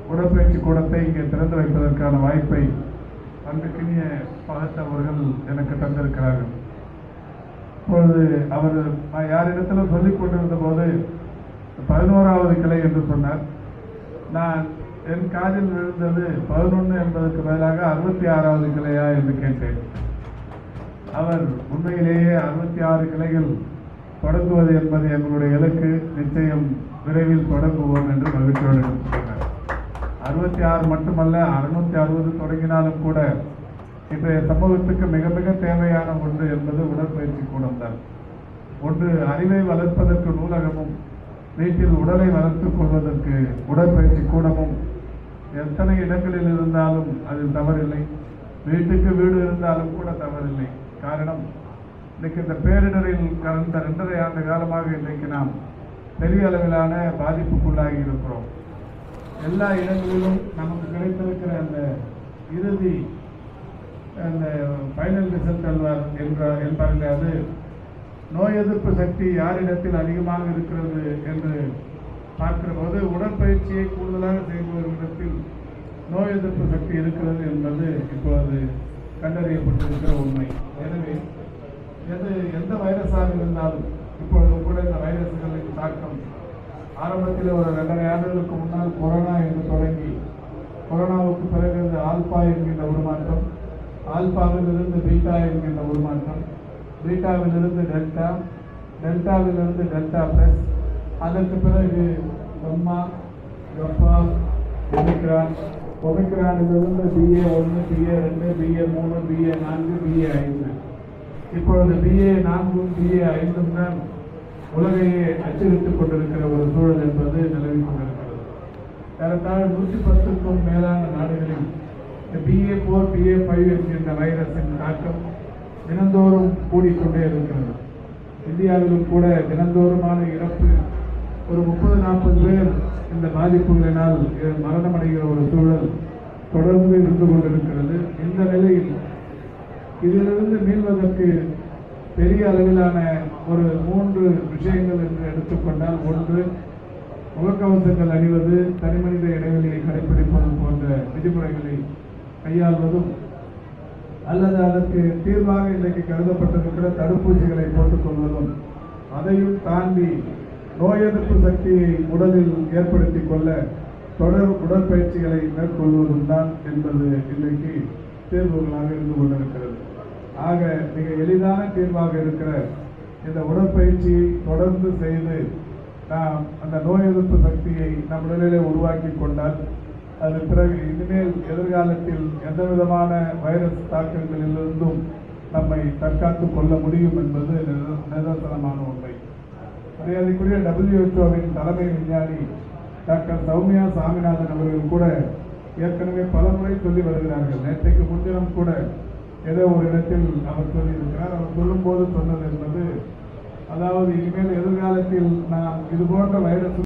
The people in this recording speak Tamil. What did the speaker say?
உடற்பயிற்சி கூடத்தை இங்கே திறந்து வைப்பதற்கான வாய்ப்பை அன்புக்கினிய பகத் அவர்கள் எனக்கு தந்திருக்கிறார்கள். இப்பொழுது அவர் யாரிடத்திலும் சொல்லிக் கொண்டிருந்த போது 11வது கிளை என்று சொன்னார். நான் என் காதில் விழுந்தது 11 என்பதற்கு பதிலாக 66வது கிளையா என்று கேட்டேன். அவர் உண்மையிலேயே 66 கிளைகள் தொடங்குவது என்பது எங்களுடைய இலக்கு, நிச்சயம் விரைவில் தொடங்குவோம் என்று மகிழ்ச்சியோடு சொன்னார். 66 மட்டுமல்ல, 660 தொடங்கினாலும் கூட இன்றைய சமூகத்துக்கு மிக மிக தேவையான ஒன்று என்பது உடற்பயிற்சி கூடம் தான். ஒன்று அறிவை வளர்ப்பதற்கு நூலகமும், வீட்டில் உடலை வளர்த்துக் கொள்வதற்கு உடற்பயிற்சி கூடமும் எத்தனை இடங்களில் இருந்தாலும் அதில் தவறில்லை. வீட்டுக்கு வீடு இருந்தாலும் கூட தவறில்லை. காரணம், இன்றைக்கு இந்த பேரிடரில் கடந்த 2.5 ஆண்டு காலமாக இன்றைக்கு நாம் பெரிய அளவிலான பாதிப்புக்குள்ளாகி இருக்கிறோம். எல்லா இடங்களிலும் நமக்கு கிடைத்திருக்கிற அந்த இறுதி அந்த ஃபைனல் ரிசல்ட் என்பார்கள். அது நோய் எதிர்ப்பு சக்தி யாரிடத்தில் அதிகமாக இருக்கிறது என்று பார்க்கிற போது உடற்பயிற்சியை கூடுதலாக செய்பவர்களிடத்தில் நோய் எதிர்ப்பு சக்தி இருக்கிறது என்பது இப்போது கண்டறியப்பட்டிருக்கிற உண்மை. எனவே எந்த வைரஸாக இருந்தாலும் இப்பொழுது கூட இந்த வைரஸ்களின் தாக்கம் ஆரம்பத்தில் ஒரு 2.5 ஆண்டுகளுக்கு முன்னால் கொரோனா என்று தொடங்கி, கொரோனாவுக்கு பிறகு ஆல்பா என்கின்ற உருமாற்றம், ஆல்பாவிலிருந்து பீட்டா என்கின்ற உருமாற்றம், பீட்டாவிலிருந்து டெல்டா, டெல்டாவிலிருந்து டெல்டா பிளஸ், அதற்கு பிறகு கம்மா, கப்பா, omicron, ஒமிக்ரானிலிருந்து BA1, BA2, BA3, BA4, BA5. இப்பொழுது BA4, BA5 தான் உலகையே அச்சுறுத்திக் கொண்டிருக்கிற ஒரு சூழல் என்பது நிலவிக் கொண்டிருக்கிறது. ஏறத்தாழ 110க்கும் மேலான நாடுகளில் BA4, BA5 என்கின்ற வைரஸின் தாக்கம் தினந்தோறும் கூடிக்கொண்டே இருக்கிறது. இந்தியாவிலும் கூட தினந்தோறுமான இறப்பு ஒரு 30-40 பேர் இந்த பாதிப்புகளினால் மரணமடைகிற ஒரு சூழல் தொடர்ந்து இருந்து கொண்டிருக்கிறது. இந்த நிலையில் இதிலிருந்து மீள்வதற்கு பெரிய அளவிலான ஒரு 3 விஷயங்கள் என்று எடுத்துக்கொண்டால், ஒன்று, முகக்கவசங்கள் அணிவது, தனிமனித இடைவெளியை கடைபிடிப்பது போன்ற விதிமுறைகளை கையாள்வதும், அல்லது அதற்கு தீர்வாக இன்றைக்கு கருதப்பட்டிருக்கிற தடுப்பூசிகளை போட்டுக் கொள்வதும், அதையும் தாண்டி நோய் எதிர்ப்பு சக்தியை உடலில் ஏற்படுத்திக் கொள்ள தொடர் உடற்பயிற்சிகளை மேற்கொள்வதும் தான் என்பது இன்றைக்கு தீர்வுகளாக இருந்து கொண்டிருக்கிறது. ஆக மிக எளிதான தீர்வாக இருக்கிற இந்த உடற்பயிற்சியை தொடர்ந்து செய்து நாம் அந்த நோய் எதிர்ப்பு சக்தியை நம் உடலிலே உருவாக்கி கொண்டால் அது பிறகு இனிமேல் எதிர்காலத்தில் எந்த விதமான வைரஸ் தாக்கங்களிலிருந்தும் நம்மை தற்காத்துக் கொள்ள முடியும் என்பது நிதர்சனமான உண்மை. மரியாதைக்குரிய WHO-வின் தலைமை விஞ்ஞானி டாக்டர் சௌமியா சாமிநாதன் அவர்கள் கூட ஏற்கனவே பல முறை சொல்லி வருகிறார்கள். நேற்றைக்கு முன்தினம் கூட ஏதோ ஒரு இடத்தில் அவர் சொல்லியிருக்கிறார். அவர் சொல்லும் போது சொன்னது என்பது, அதாவது இனிமேல் எதிர்காலத்தில் நாம் இது போன்ற வைரஸ்